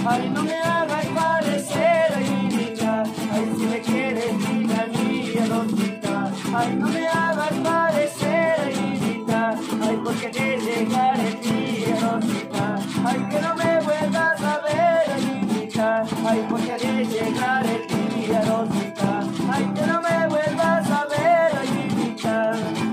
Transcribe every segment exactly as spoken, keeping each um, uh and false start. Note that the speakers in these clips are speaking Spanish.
Ay, no me hagas parecer, ay, niña. Ay, si me quieres, niña mía, Rosita. Ay, no me hagas parecer, ay, niña. Ay, porque te llegaré, tía, Rosita. Ay, que no me vuelvas a ver, ay, niña. Ay, porque te llegaré, tía, Rosita. Ay, que no me vuelvas a ver, ay, niña.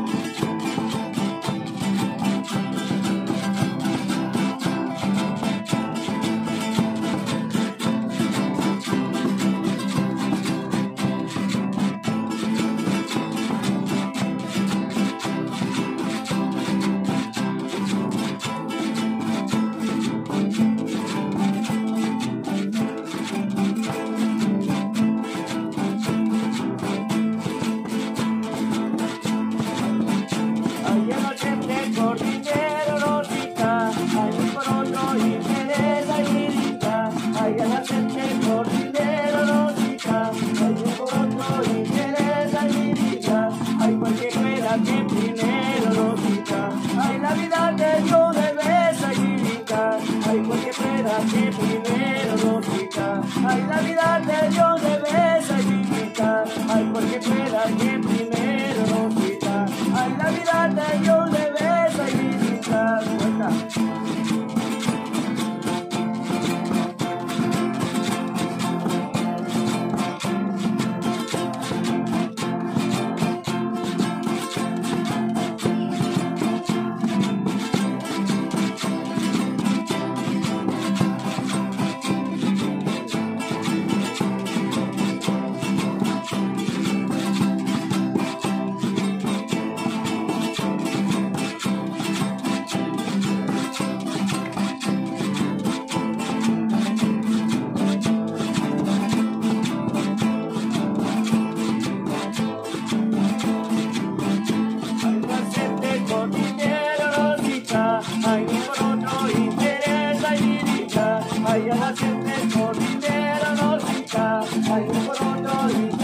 Ay, anoche te por dinero, Rosita. Ay, por otro interés, ay, niñita. Ay, anoche te por dinero, Rosita. Ay, por otro interés, ay, niñita. Ay, porque fuera que primero, Rosita. Ay, la vida te dio de vez, ay, niñita. Ay, porque fuera que primero, Rosita. Ay, la vida te dio de vez, ay, niñita. Ay, porque fuera que primero, Rosita. Ay, la vida te dio de vez, ay, niñita. Vuelta. Ay, a la gente por dinero, Rosita. Ay, por otro